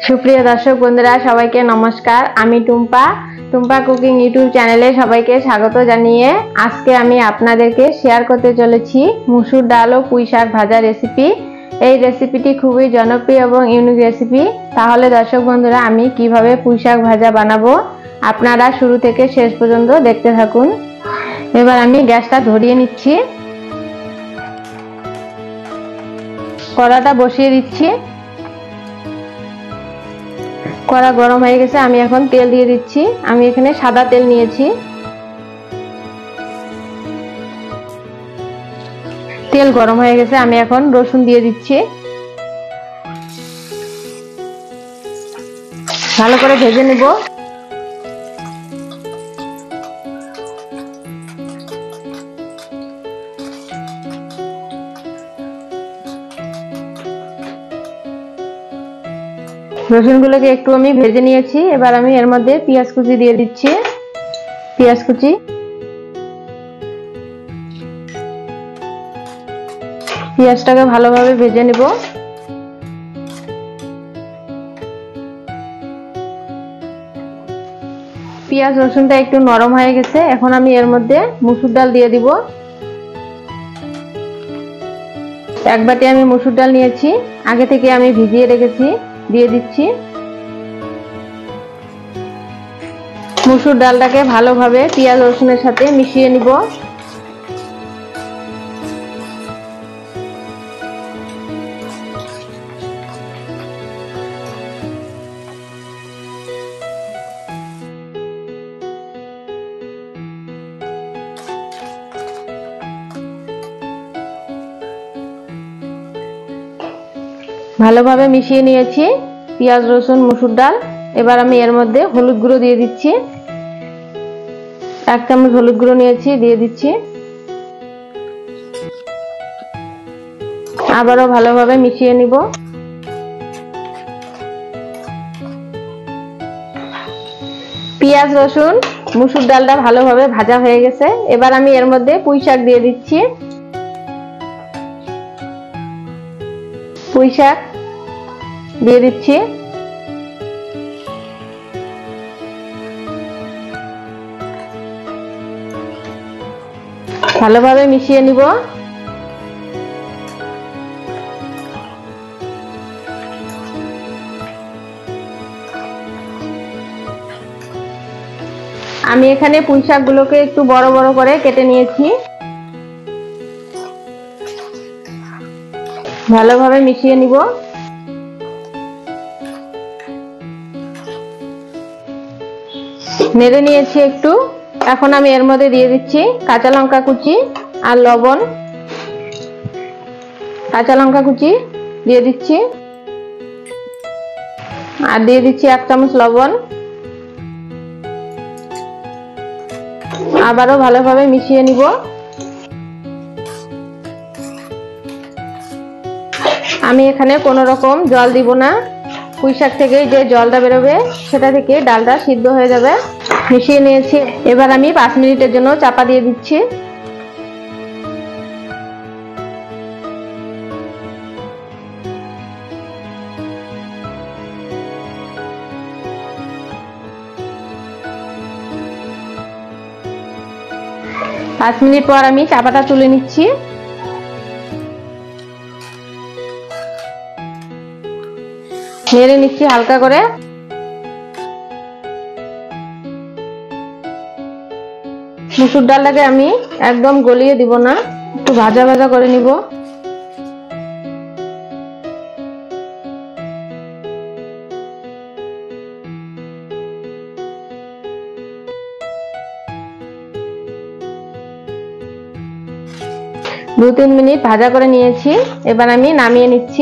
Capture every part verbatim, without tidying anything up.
সুপ্রিয় দর্শক বন্ধুরা সবাইকে নমস্কার। আমি টুম্পা টুম্পা কুকিং ইউটিউব চ্যানেলে সবাইকে স্বাগত জানিয়ে আজকে আমি আপনাদেরকে শেয়ার করতে চলেছি মুসুর ডাল ও পুঁই শাক ভাজা রেসিপি। এই রেসিপিটি খুবই জনপ্রিয় এবং ইউনিক রেসিপি। তাহলে দর্শক বন্ধুরা আমি কিভাবে পুঁই শাক ভাজা বানাবো আপনারা শুরু থেকে শেষ পর্যন্ত দেখতে থাকুন। এবার আমি গ্যাসটা ধরিয়ে নিচ্ছি, কড়াটা বসিয়ে দিচ্ছি। কড়া গরম হয়ে গেছে, আমি এখন তেল দিয়ে দিচ্ছি। আমি এখানে সাদা তেল নিয়েছি। তেল গরম হয়ে গেছে, আমি এখন রসুন দিয়ে দিচ্ছি। ভালো করে ভেজে নিব। রসুনগুলোকে একটু আমি ভেজে নিয়েছি। এবার আমি এর মধ্যে পেঁয়াজ কুচি দিয়ে দিচ্ছি। পেঁয়াজ কুচি পেঁয়াজটাকে ভালোভাবে ভেজে নিব। পেঁয়াজ রসুনটা একটু নরম হয়ে গেছে, এখন আমি এর মধ্যে মুসুর ডাল দিয়ে দিব। এক বাটি আমি মুসুর ডাল নিয়েছি, আগে থেকে আমি ভিজিয়ে রেখেছি, দিয়ে দিচ্ছি। মুসুর ডালটাকে ভালোভাবে পেঁয়াজ রসুনের সাথে মিশিয়ে নিব। ভালোভাবে মিশিয়ে নিয়েছি পেঁয়াজ রসুন মুসুর ডাল। এবার আমি এর মধ্যে হলুদ গুঁড়ো দিয়ে দিচ্ছি। এক চামচ হলুদ গুঁড়ো নিয়েছি, দিয়ে দিচ্ছি। আবারও ভালোভাবে মিশিয়ে নিব। পেঁয়াজ রসুন মুসুর ডালটা ভালোভাবে ভাজা হয়ে গেছে। এবার আমি এর মধ্যে পুঁই শাক দিয়ে দিচ্ছি। পুঁই শাক দিয়ে দিচ্ছি। ভালোভাবে মিশিয়ে নিব। আমি এখানে পুঁই শাকগুলোকে একটু বড় বড় করে কেটে নিয়েছি। ভালোভাবে মিশিয়ে নিব। নেড়ে নিয়েছি একটু। এখন আমি এর মধ্যে দিয়ে দিচ্ছি কাঁচা লঙ্কা কুচি আর লবণ। কাঁচা লঙ্কা কুচি দিয়ে দিচ্ছি আর দিয়ে দিচ্ছি এক চামচ লবণ। আবারও ভালোভাবে মিশিয়ে নিব। আমি এখানে কোনো রকম জল দিব না। পুঁই শাক থেকে যে জলটা বেরোবে সেটা থেকে ডালটা সিদ্ধ হয়ে যাবে। মিশিয়ে নিয়েছি। এবার আমি পাঁচ মিনিটের জন্য চাপা দিয়ে দিচ্ছি। পাঁচ মিনিট পর আমি চাপাটা তুলে নিচ্ছি। নেড়ে নিচ্ছি হালকা করে। মুসুর ডালটাকে আমি একদম গলিয়ে দিব না, একটু ভাজা ভাজা করে নিব। দু তিন মিনিট ভাজা করে নিয়েছি। এবার আমি নামিয়ে নিচ্ছি।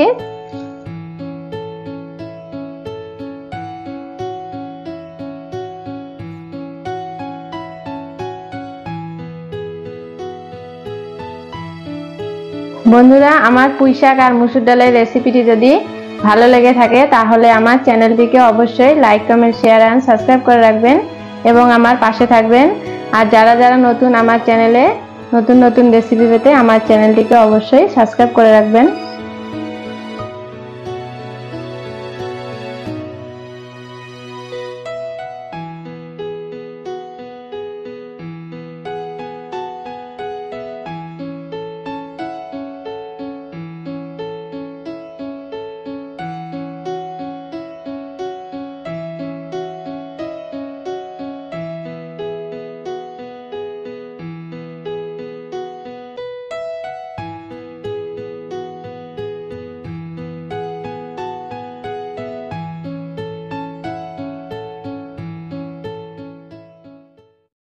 বন্ধুরা, আমার পুঁই শাক আর মুসুর ডালের রেসিপিটি যদি ভালো লেগে থাকে তাহলে আমার চ্যানেলটিকে অবশ্যই like comment share and subscribe করে রাখবেন এবং আমার পাশে থাকবেন। আর যারা যারা নতুন আমার চ্যানেলে নতুন নতুন রেসিপি পেতে আমার চ্যানেলটিকে অবশ্যই সাবস্ক্রাইব করে রাখবেন।